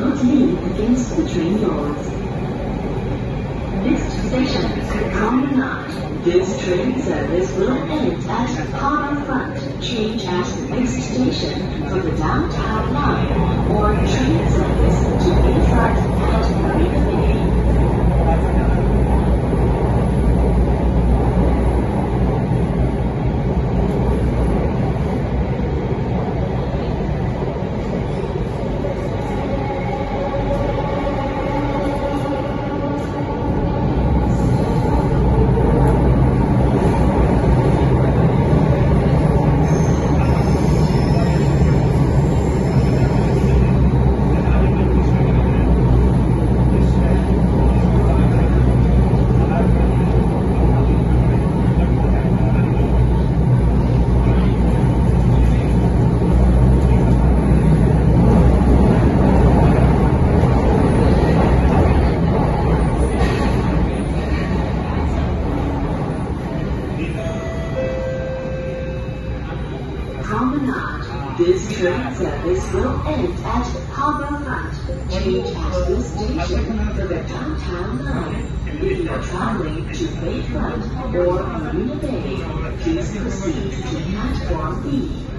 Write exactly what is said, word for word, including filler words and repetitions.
not lean against the train doors. Next station, Promenade. This train service will end at Harbour Front. Change at the next station for the downtown line or train service to Bayfront and Marina Bay. Promenade. This train service will end at Harbour Front. Change at this station for the downtown line. If you are traveling to Bayfront or Marina Bay, please proceed to platform B.